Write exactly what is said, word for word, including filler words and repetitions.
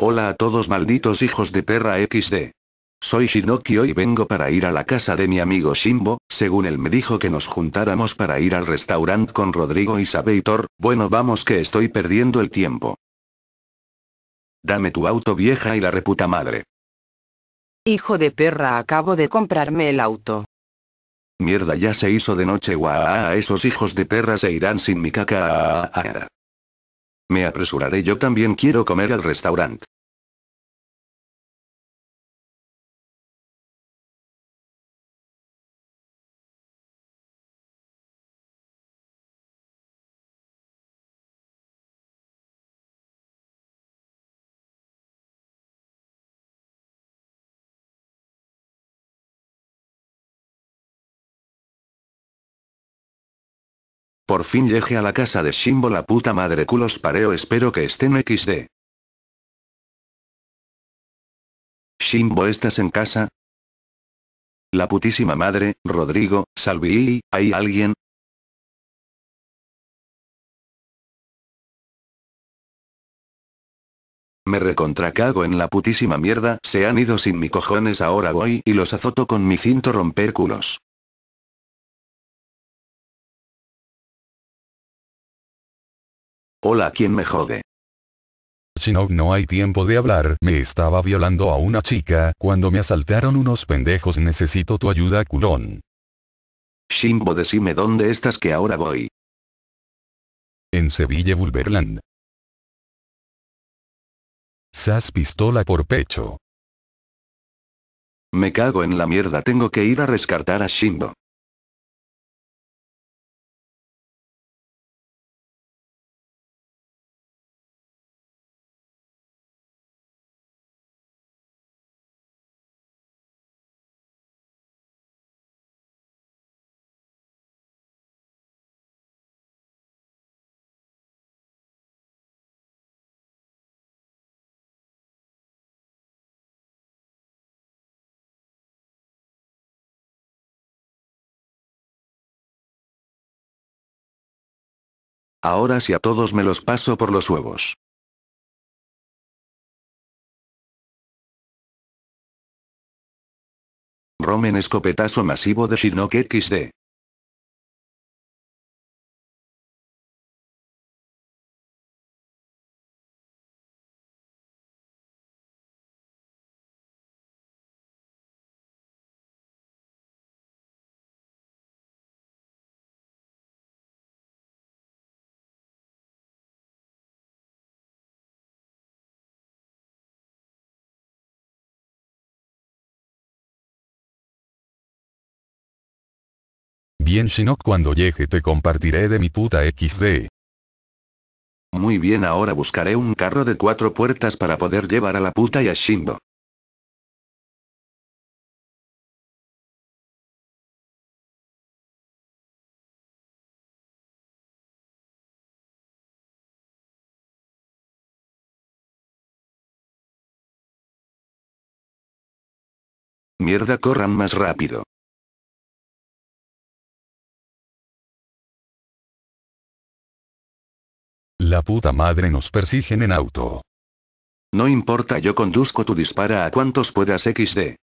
Hola a todos malditos hijos de perra equis de. Soy Shinoki, hoy vengo para ir a la casa de mi amigo Shimbo, según él me dijo que nos juntáramos para ir al restaurante con Rodrigo y Sabeitor. Bueno, vamos que estoy perdiendo el tiempo. Dame tu auto, vieja y la reputa madre. Hijo de perra, acabo de comprarme el auto. Mierda, ya se hizo de noche, guau, esos hijos de perra se irán sin mi caca. Me apresuraré, yo también quiero comer al restaurante. Por fin llegué a la casa de Shimbo, la puta madre culos pareo, espero que estén equis de. Shimbo, ¿estás en casa? La putísima madre, Rodrigo, Salvi, ¿hay alguien? Me recontracago en la putísima mierda, se han ido sin mi cojones, ahora voy y los azoto con mi cinto romper culos. Hola, ¿quién me jode? Shinnok, no hay tiempo de hablar, me estaba violando a una chica, cuando me asaltaron unos pendejos, necesito tu ayuda, culón. Shimbo, decime dónde estás que ahora voy. En Sevilla, Bulberland. Sas pistola por pecho. Me cago en la mierda, tengo que ir a rescatar a Shimbo. Ahora sí, a todos me los paso por los huevos. Romen, escopetazo masivo de Shinnok equis de. Bien, Shinnok, cuando llegue te compartiré de mi puta equis de. Muy bien, ahora buscaré un carro de cuatro puertas para poder llevar a la puta y a Shimbo. Mierda, corran más rápido. La puta madre, nos persiguen en auto. No importa, yo conduzco, tú dispara a cuantos puedas equis de.